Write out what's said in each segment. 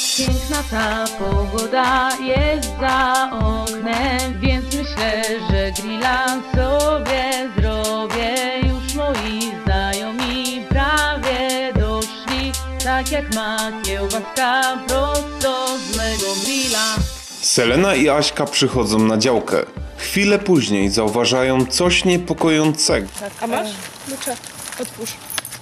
Piękna ta pogoda jest za oknem, więc myślę, że grilla sobie zrobię. Już moi znajomi prawie doszli, tak jak ma kiełbaska prosto z mego grilla. Selena i Aśka przychodzą na działkę. Chwilę później zauważają coś niepokojącego. A masz? Klucze. Otwórz.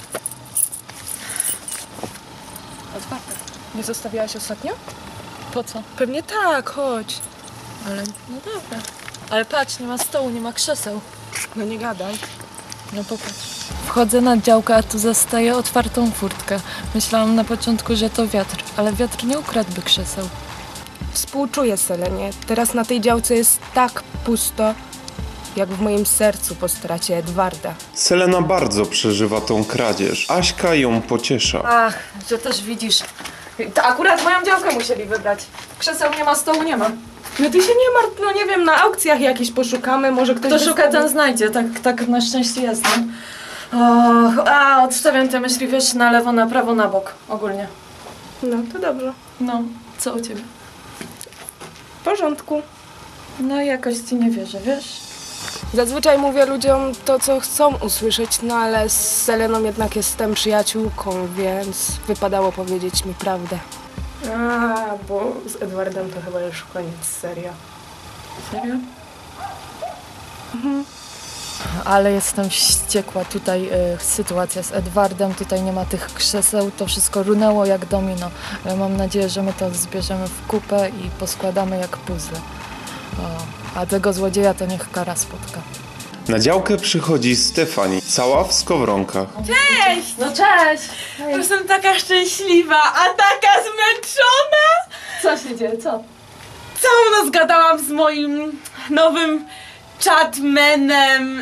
Otwarte. Nie zostawiałaś ostatnio? Po co? Pewnie tak, chodź. Ale no dobra. Ale patrz, nie ma stołu, nie ma krzeseł. No nie gadaj. No popatrz. Wchodzę na działkę, a tu zastaję otwartą furtkę. Myślałam na początku, że to wiatr, ale wiatr nie ukradłby krzeseł. Współczuję Selenie. Teraz na tej działce jest tak pusto, jak w moim sercu po stracie Edwarda. Selena bardzo przeżywa tą kradzież. Aśka ją pociesza. Ach, że też widzisz. To akurat moją działkę musieli wybrać. Krzeseł nie ma, stołu nie ma. No ty się nie martw, no nie wiem, na aukcjach jakiś poszukamy, może ktoś... Kto szuka, ten znajdzie. Tak na szczęście jest, nie? Och, odstawiam te myśli, wiesz, na lewo, na prawo, na bok. Ogólnie. No to dobrze. No, co u ciebie? W porządku. No jakoś ci nie wierzę, wiesz? Zazwyczaj mówię ludziom to, co chcą usłyszeć, no ale z Seleną jednak jestem przyjaciółką, więc wypadało powiedzieć mi prawdę. Bo z Edwardem to chyba już koniec, serio. Serio? Ale jestem wściekła. Tutaj sytuacja z Edwardem, tutaj nie ma tych krzeseł, to wszystko runęło jak domino. Mam nadzieję, że my to zbierzemy w kupę i poskładamy jak puzzle. A tego złodzieja to niech kara spotka. Na działkę przychodzi Stefani, cała w skowronkach. Cześć! No cześć! Jestem taka szczęśliwa, a taka zmęczona! Co się dzieje? Co? Całą noc gadałam z moim nowym chatmanem.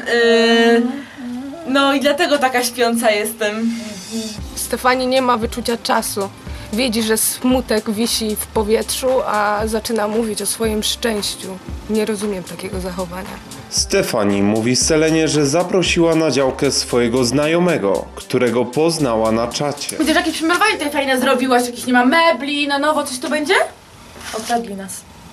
No i dlatego taka śpiąca jestem. Stefani nie ma wyczucia czasu. Widzi, że smutek wisi w powietrzu, a zaczyna mówić o swoim szczęściu. Nie rozumiem takiego zachowania. Stefani mówi Selenie, że zaprosiła na działkę swojego znajomego, którego poznała na czacie. Widzisz, jakieś przemalowanie tutaj fajne zrobiłaś, jakieś nie ma mebli, na nowo coś tu będzie? Okradli nas.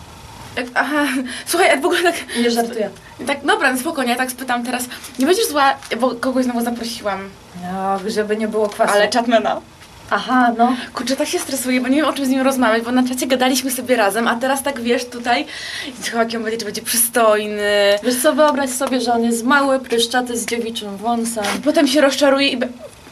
Aha, słuchaj, w ogóle tak... Nie żartuję. Tak, dobra, no spokojnie, ja tak spytam teraz. Nie będziesz zła, bo kogoś znowu zaprosiłam. No, żeby nie było kwasu. Ale chatmana. Aha, no. Kurczę, tak się stresuję, bo nie wiem o czym z nim rozmawiać, bo na czacie gadaliśmy sobie razem, a teraz tak wiesz tutaj, jaki on będzie, czy będzie przystojny. Wiesz co, wyobraź sobie, że on jest mały, pryszczaty z dziewiczym wąsem. Potem się rozczaruje i...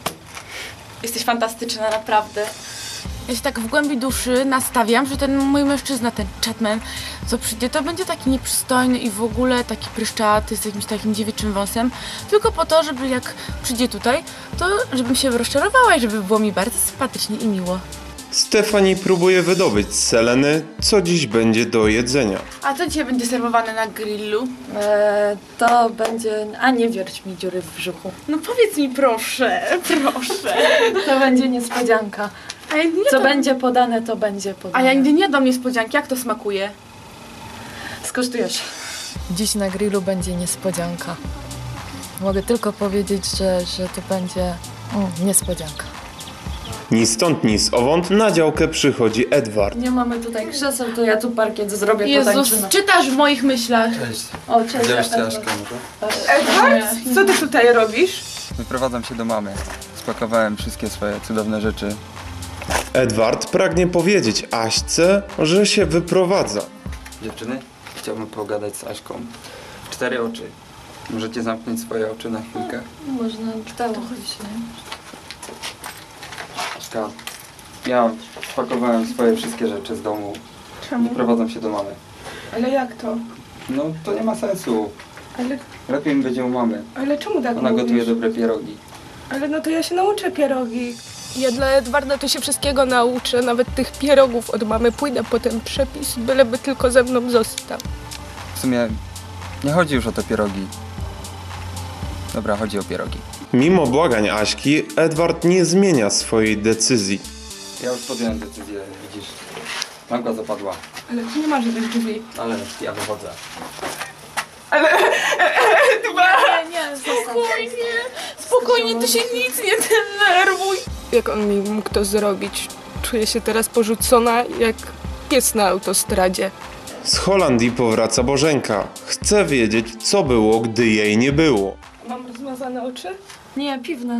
Jesteś fantastyczna, naprawdę. Ja się tak w głębi duszy nastawiam, że ten mój mężczyzna, ten chatman, co przyjdzie, to będzie taki nieprzystojny i w ogóle taki pryszczaty z jakimś takim dziewiczym wąsem, tylko po to, żeby jak przyjdzie tutaj, to żebym się rozczarowała i żeby było mi bardzo sympatycznie i miło. Stefani próbuje wydobyć z Seleny, co dziś będzie do jedzenia. A co dzisiaj będzie serwowane na grillu? To będzie... A nie wierć mi dziury w brzuchu. No powiedz mi proszę, proszę. To będzie niespodzianka. A ja nie Co jadłam- będzie podane, to będzie podane. A ja nigdy nie jadłam niespodzianki, jak to smakuje? Skosztujesz. Dziś na grillu będzie niespodzianka. Mogę tylko powiedzieć, że to będzie niespodzianka. Ni stąd, ni zowąd na działkę przychodzi Edward. Nie mamy tutaj krzeseł, to ja tu parkiet zrobię, Jezus, potańczymy. czytasz w moich myślach. Cześć. O, cześć. Widziałeś Edward. Aszkę może? Edward, co ty tutaj robisz? Wyprowadzam się do mamy. Spakowałem wszystkie swoje cudowne rzeczy. Edward pragnie powiedzieć Aśce, że się wyprowadza. Dziewczyny, chciałbym pogadać z Aśką. W 4 oczy. Możecie zamknąć swoje oczy na chwilkę? Można czytało się. Aśka, ja spakowałem swoje wszystkie rzeczy z domu. Czemu? Wyprowadzam się do mamy. Ale jak to? No, to nie ma sensu. Ale, Lepiej mi będzie u mamy. ale czemu tak Ona mówisz? gotuje dobre pierogi. Ale no to ja się nauczę pierogi. Ja dla Edwarda to się wszystkiego nauczę, nawet tych pierogów od mamy. Pójdę po ten przepis, byleby tylko ze mną został. W sumie nie chodzi już o te pierogi. Dobra, chodzi o pierogi. Mimo błagań Aśki, Edward nie zmienia swojej decyzji. Ja już podjąłem decyzję, widzisz. Mamka zapadła, Ale tu nie ma żadnych drzwi. ale ja wychodzę. Nie, Spokojnie, spokojnie, ty się nic nie denerwuj. Jak on mi mógł to zrobić? Czuję się teraz porzucona jak pies na autostradzie. Z Holandii powraca Bożenka. Chce wiedzieć, co było, gdy jej nie było. Mam rozmazane oczy? Nie, piwne.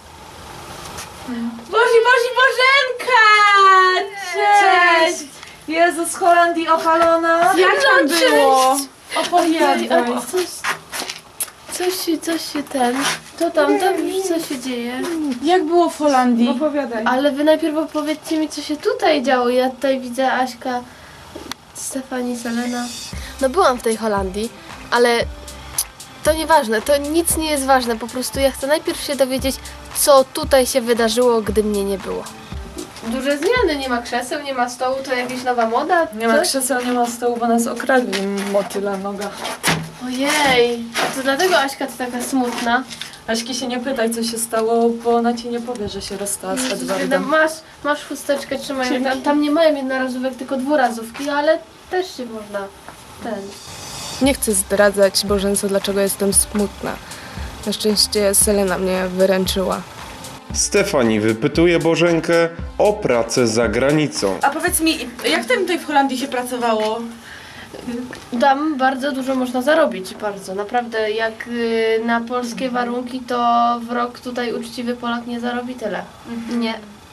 Bożenka! Cześć! Jezu, z Holandii opalona. Jak tam było? Opowiadaj. Coś się to tam co się dzieje. Jak było w Holandii? Opowiadaj. Ale wy najpierw opowiedzcie mi, co się tutaj działo. Ja tutaj widzę Aśka, Stefani, Selena. No byłam w tej Holandii, ale to nieważne, to nic nie jest ważne. Po prostu ja chcę najpierw się dowiedzieć, co tutaj się wydarzyło, gdy mnie nie było. Duże zmiany, nie ma krzeseł, nie ma stołu, to jakaś nowa moda? Nie ma krzeseł, nie ma stołu, bo nas okradli motyla noga. Ojej, to dlatego Aśka to taka smutna. Aśki się nie pytaj, co się stało, bo ona ci nie powie, że się rozstała z Edwardem. Masz chusteczkę, trzymaj. Tam nie mają jednorazówek, tylko dwurazówki, ale też się można Nie chcę zdradzać Bożence, dlaczego jestem smutna. Na szczęście Selena mnie wyręczyła. Stefani wypytuje Bożenkę o pracę za granicą. A powiedz mi, jak tam tutaj w Holandii się pracowało? Tam bardzo dużo można zarobić, bardzo. Naprawdę, jak na polskie warunki, to w rok tutaj uczciwy Polak nie zarobi tyle. Nie.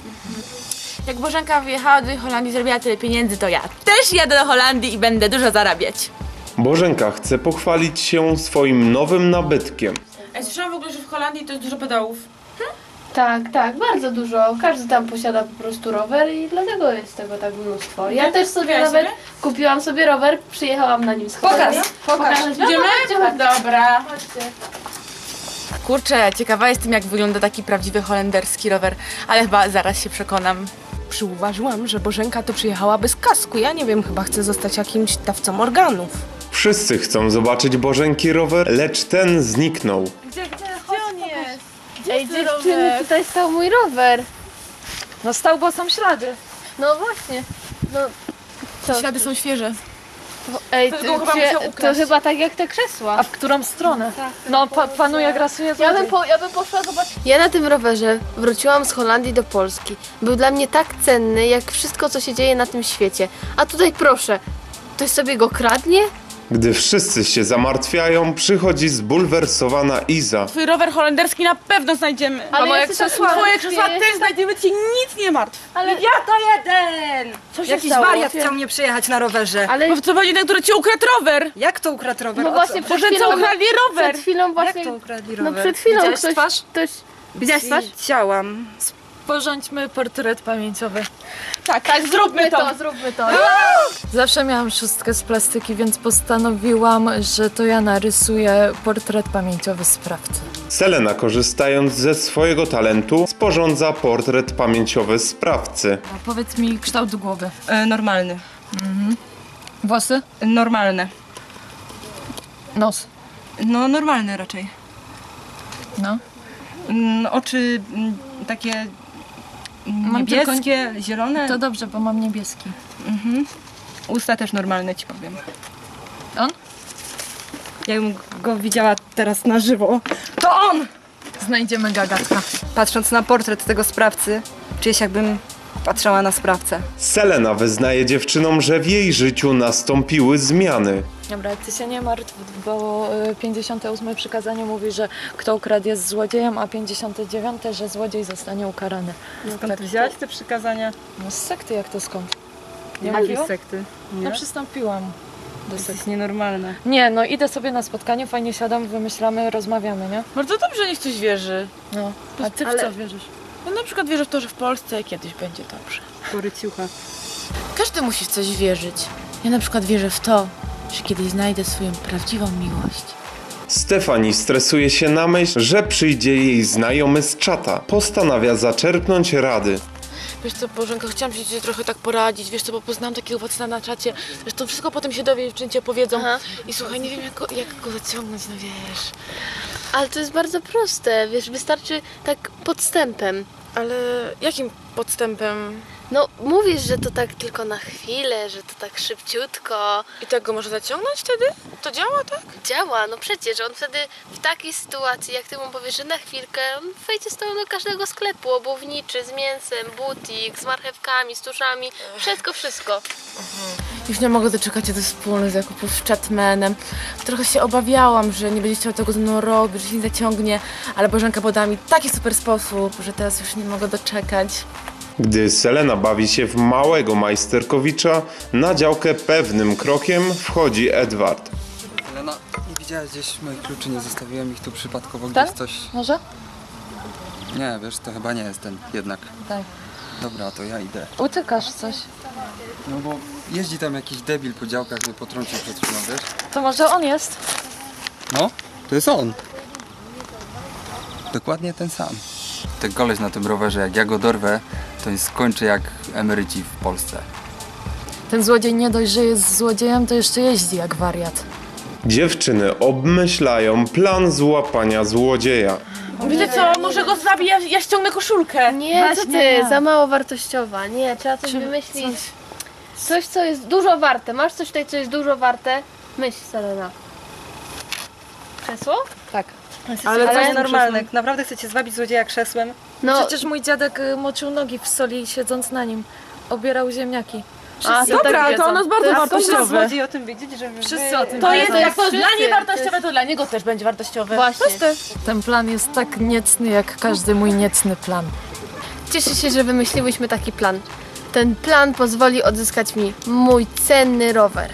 Jak Bożenka wyjechała do Holandii, zrobiła tyle pieniędzy, to ja też jadę do Holandii i będę dużo zarabiać. Bożenka chce pochwalić się swoim nowym nabytkiem. Ja słyszałam w ogóle, że w Holandii to jest dużo pedałów. Tak, bardzo dużo. Każdy tam posiada po prostu rower i dlatego jest tego tak mnóstwo. Ja też sobie nawet kupiłam sobie rower, przyjechałam na nim z Holandii. Pokaż. Idziemy? Chodźcie. Dobra. Chodźcie. Kurczę, ciekawa jestem, jak wygląda taki prawdziwy holenderski rower, ale chyba zaraz się przekonam. Przyuważyłam, że Bożenka to przyjechała bez kasku. Ja nie wiem, chyba chce zostać jakimś dawcą organów. Wszyscy chcą zobaczyć Bożenki rower, lecz ten zniknął. Gdzie on jest? Ej, dziewczyny, tutaj stał mój rower. No stał, bo są ślady. No właśnie. No, co? Ślady są świeże. Ej, To go chyba musiał to ukraść. chyba tak jak te krzesła. A w którą stronę? No, panu jak rasuje Ja złodziej. bym poszła zobaczyć. Ja na tym rowerze wróciłam z Holandii do Polski. Był dla mnie tak cenny, jak wszystko, co się dzieje na tym świecie. A tutaj proszę, ktoś sobie go kradnie? Gdy wszyscy się zamartwiają, przychodzi zbulwersowana Iza. Twój rower holenderski na pewno znajdziemy. Ale moje ja chcę tak krzesła? Twoje krzesła też znajdziemy, ci nic nie martw. Ale, Ja to jeden! Co się Jakiś stało? wariat chciał mnie przejechać na rowerze. ale Bo to będzie ten, który ci ukradł rower. Jak to ukradł rower? no O właśnie co? przed chwilą, ukradli rower. przed chwilą właśnie... Jak to ukradli No rower? przed chwilą Widziałeś twarz? ktoś... Widziałaś twarz? Chciałam. Porządźmy portret pamięciowy. Tak, zróbmy to. Zróbmy to. Zawsze miałam szóstkę z plastyki, więc postanowiłam, że to ja narysuję portret pamięciowy sprawcy. Selena, korzystając ze swojego talentu, sporządza portret pamięciowy sprawcy. A powiedz mi kształt głowy. Normalny. Włosy? Normalne. Nos. No normalny raczej. No. Oczy takie Mam niebieskie, zielone. To dobrze, bo mam niebieski. Usta też normalne, ci powiem. On? Jakbym go widziała teraz na żywo. To on! Znajdziemy gagatka. Patrząc na portret tego sprawcy, czuję się, jakbym patrzała na sprawcę. Selena wyznaje dziewczynom, że w jej życiu nastąpiły zmiany. Dobra, ty się nie martw, bo 58 przykazanie mówi, że kto ukradł jest złodziejem, a 59, że złodziej zostanie ukarany. Skąd wziąłeś te przykazania? No z sekty jak to skąd? Nie Jakiej mówiło? sekty? No przystąpiłam do sekty. Jesteś nienormalna. Nie, no idę sobie na spotkanie, fajnie siadam, wymyślamy, rozmawiamy, nie? Bardzo dobrze, niech ktoś wierzy. No. A ty w co wierzysz? Ja na przykład wierzę w to, że w Polsce kiedyś będzie dobrze. Koryciucha. Każdy musi w coś wierzyć. Ja na przykład wierzę w to, że kiedyś znajdę swoją prawdziwą miłość. Stefani stresuje się na myśl, że przyjdzie jej znajomy z czata. Postanawia zaczerpnąć rady. Wiesz co, Bożenko, chciałam ci dzisiaj trochę tak poradzić, wiesz co, bo poznałam takiego faceta na czacie, zresztą wszystko potem się dowie, dziewczyny ci opowiedzą. Aha. I słuchaj, nie wiem jak go zaciągnąć, no wiesz. Ale to jest bardzo proste, wiesz, wystarczy tak podstępem. Ale jakim podstępem? No, mówisz, że to tak tylko na chwilę, że to tak szybciutko. I tak go może zaciągnąć wtedy? To działa, tak? Działa, no przecież on wtedy w takiej sytuacji, jak ty mu powiesz, że na chwilkę, on wejdzie z tobą do każdego sklepu obuwniczy, z mięsem, butik, z marchewkami, z tuszami, wszystko. Już nie mogę doczekać się do wspólnych zakupów z Chatmanem. Trochę się obawiałam, że nie będzie chciał tego ze mną robić, że się nie zaciągnie, ale Bożenka podała mi taki super sposób, że teraz już nie mogę doczekać. Gdy Selena bawi się w małego Majsterkowicza, na działkę pewnym krokiem wchodzi Edward. Helena, nie widziałaś gdzieś moich kluczy, nie zostawiłem ich tu przypadkowo Tak? gdzieś coś... Może? Nie, wiesz, to chyba nie jest ten jednak. Tak. Dobra, to ja idę. Utykasz coś. No bo jeździ tam jakiś debil po działkach, mnie potrącił przed chwilą, wiesz? To może on jest? No, to jest on. Dokładnie ten sam. Ten koleś na tym rowerze, jak ja go dorwę, to nie skończy jak emeryci w Polsce. Ten złodziej nie dość, że jest złodziejem, to jeszcze jeździ jak wariat. Dziewczyny obmyślają plan złapania złodzieja. Wiecie co, może go zabiję, ja ściągnę koszulkę. Nie, co ty, za mało wartościowa. Nie, trzeba coś wymyślić. Coś, co jest dużo warte. Masz coś tutaj, co jest dużo warte? Myśl, Selena. Krzesło? Tak. Ale to jest normalne. Naprawdę chcecie zwabić złodzieja krzesłem? No, Przecież mój dziadek moczył nogi w soli siedząc na nim. Obierał ziemniaki. a, Dobra, tak to wiedzą. ono jest bardzo Skąd ma wartościowe. złodziej o tym wiedzieć, że Wszyscy o tym To wiedzą. jest, jak to wszyscy. dla mnie wartościowe, to dla niego też będzie wartościowe. Właśnie. Ten plan jest tak niecny, jak każdy mój niecny plan. Cieszę się, że wymyśliłyśmy taki plan. Ten plan pozwoli odzyskać mi mój cenny rower.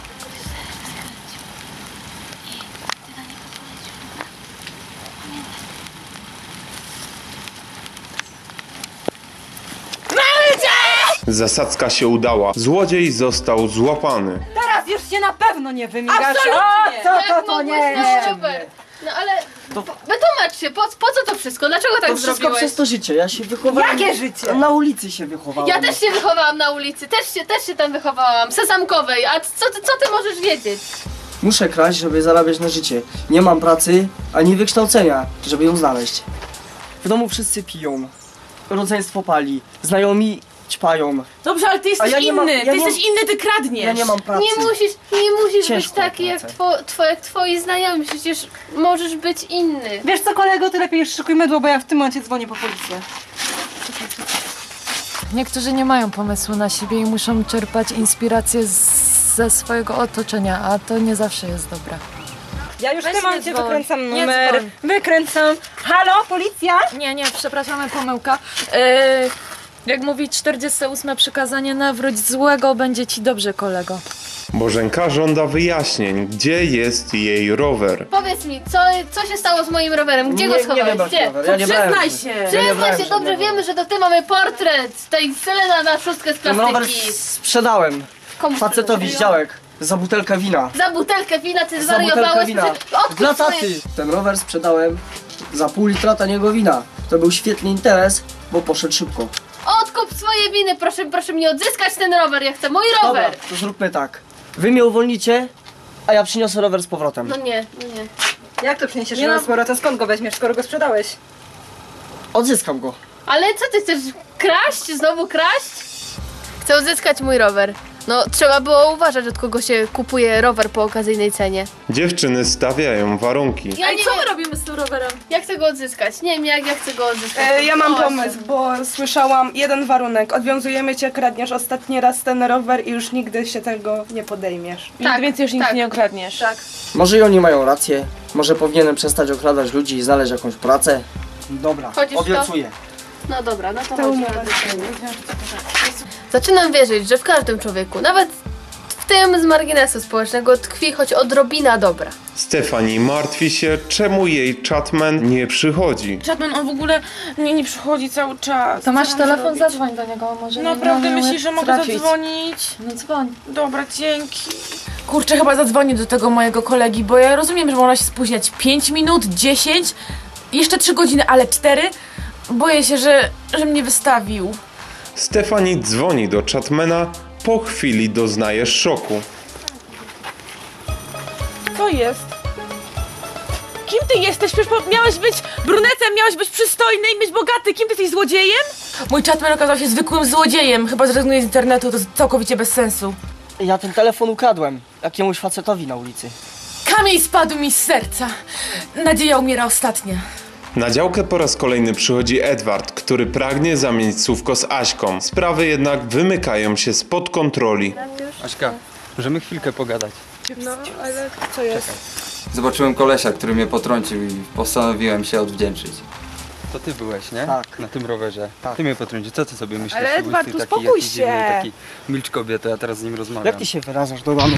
Zasadzka się udała. Złodziej został złapany. Teraz już się na pewno nie wymigasz. Absolutnie. To nie. Super. No ale wytłumacz się, po co to wszystko? Dlaczego tak To wszystko zrobiłeś? przez to życie. Ja się wychowałem. Jakie życie? Na ulicy się wychowałem. Ja też się wychowałam na ulicy, też się tam wychowałam, sesamkowej, a co ty możesz wiedzieć? Muszę kraść, żeby zarabiać na życie. Nie mam pracy, ani wykształcenia, żeby ją znaleźć. W domu wszyscy piją. Rodzeństwo pali. Znajomi ćpają. Dobrze, ale ty jesteś ja nie mam- inny, ja ty nie- jesteś inny, ty kradniesz. Ja nie mam pracy. Nie musisz być Ciężką taki jak, pracę. jak twoi znajomi, przecież możesz być inny. Wiesz co, kolego, ty lepiej już szykuj mydło, bo ja w tym momencie dzwonię po policję. Niektórzy nie mają pomysłu na siebie i muszą czerpać inspirację ze swojego otoczenia, a to nie zawsze jest dobre. Ja już w Weź tym nie momencie dzwoń. wykręcam Nie numer. dzwoń. Wykręcam. Halo, policja? Nie, przepraszamy, pomyłka. Jak mówi 48 przykazanie, nawróć złego, będzie ci dobrze, kolego. Bożenka żąda wyjaśnień, gdzie jest jej rower. Powiedz mi, co się stało z moim rowerem? Gdzie go Nie schowałeś? wiem, Gdzie? ja nie brałem. Przyznaj się. Ja nie Przyznaj brałem się, dobrze żadnego. wiemy, że to ty mamy portret tej Selena na szóstkę z Ten rower plastyki. sprzedałem Komu facetowi z sprzedałeś? działek za butelkę wina. Za butelkę wina ty Za butelkę zwariowałeś? wina. Odkup Dla swoje- taty. Ten rower sprzedałem za pół litra taniego wina. To był świetny interes, bo poszedł szybko. Odkup swoje winy, proszę mi odzyskać ten rower, ja chcę mój rower. Dobra, to zróbmy tak. Wy mnie uwolnicie, a ja przyniosę rower z powrotem. No nie. Jak to przyniesiesz rower z powrotem? Skąd go weźmiesz, skoro go sprzedałeś? Odzyskam go. Ale co ty chcesz kraść? Znowu kraść? Chcę odzyskać mój rower. No, trzeba było uważać, od kogo się kupuje rower po okazyjnej cenie. Dziewczyny stawiają warunki. Ja I nie co wiem, my robimy z tym rowerem? jak chcę go odzyskać. Nie wiem, jak ja chcę go odzyskać. Ja mam Proszę. pomysł, bo słyszałam jeden warunek. Odwiązujemy cię, kradniesz ostatni raz ten rower i już nigdy się tego nie podejmiesz. Nigdy więcej już nic nie okradniesz. Tak. Może i oni mają rację. Może powinienem przestać okradać ludzi i znaleźć jakąś pracę. Dobra, Chodzisz w to? obiecuję. No dobra, no to chodźmy. Zaczynam wierzyć, że w każdym człowieku, nawet w tym z marginesu społecznego, tkwi choć odrobina dobra. Stephanie martwi się, czemu jej Chatman nie przychodzi. Chatman, on w ogóle nie przychodzi cały czas. To masz Co mam telefon, zrobić? zadzwoń do niego, może Naprawdę nie myślisz, że mogę trafić. zadzwonić? No dzwoń. Dobra, dzięki. Kurczę, chyba zadzwonię do tego mojego kolegi, bo ja rozumiem, że można się spóźniać 5 minut, 10, jeszcze 3 godziny, ale 4. Boję się, że mnie wystawił. Stephanie dzwoni do Chatmana, po chwili doznaje szoku. Co jest? Kim ty jesteś? Przecież miałeś być brunetem, miałeś być przystojny i być bogaty. Kim ty jesteś, złodziejem? Mój Chatman okazał się zwykłym złodziejem. Chyba zrezygnuje z internetu, to całkowicie bez sensu. Ja ten telefon ukradłem jakiemuś facetowi na ulicy. Kamień spadł mi z serca. Nadzieja umiera ostatnia. Na działkę po raz kolejny przychodzi Edward, który pragnie zamienić słówko z Aśką. Sprawy jednak wymykają się spod kontroli. Aśka, możemy chwilkę pogadać. No, ale co jest? Zobaczyłem kolesia, który mnie potrącił i postanowiłem się odwdzięczyć. To ty byłeś, nie? Tak. Na tym rowerze. Tak. Ty mnie potrącił. Co ty sobie myślisz? Ale Ty Edward, taki uspokój jakiś się. dziwny, taki milcz kobieta, ja teraz z nim rozmawiam. Jak ty się wyrażasz do mamy?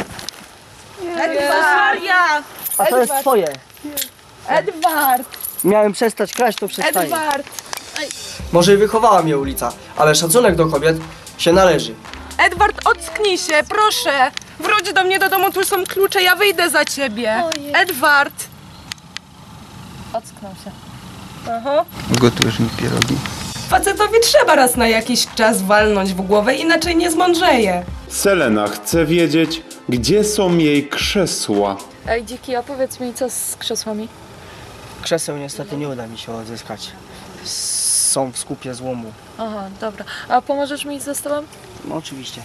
Maria! A to jest twoje. Edward! Miałem przestać kraść, to przestaję. Edward! Może i wychowała mnie ulica, ale szacunek do kobiet się należy. Edward, ocknij się, proszę! Wróć do mnie do domu, tu są klucze, ja wyjdę za ciebie. Edward! Ocknął się. Aha. Gotujesz mi pierogi. Facetowi trzeba raz na jakiś czas walnąć w głowę, inaczej nie zmądrzeje. Selena chce wiedzieć, gdzie są jej krzesła. Ej, Dziki, opowiedz mi, co z krzesłami? Krzeseł niestety nie uda mi się odzyskać. Są w skupie złomu. Aha, dobra. A pomożesz mi ze stołem? No oczywiście.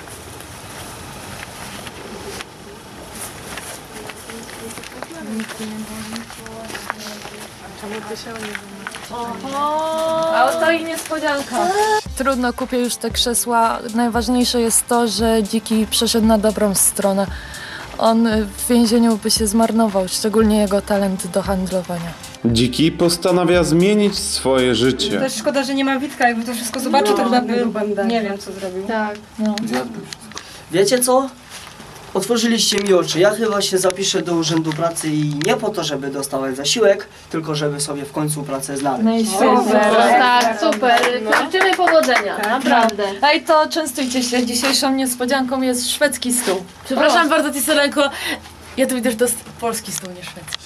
A oto i niespodzianka. Trudno, kupię już te krzesła. Najważniejsze jest to, że Dziki przeszedł na dobrą stronę. On w więzieniu by się zmarnował, szczególnie jego talent do handlowania. Dziki postanawia zmienić swoje życie. Też szkoda, że nie ma Witka, jakby to wszystko zobaczył, to chyba by nie wiem co zrobił. Tak. Wiecie co? Otworzyliście mi oczy. Ja chyba się zapiszę do urzędu pracy i nie po to, żeby dostawać zasiłek, tylko żeby sobie w końcu pracę znaleźć. Tak, super. Życzymy powodzenia, naprawdę. Ej, to częstujcie się. Dzisiejszą niespodzianką jest szwedzki stół. Przepraszam bardzo, Selenko. Ja tu widzę, że to jest polski stół, nie szwedzki.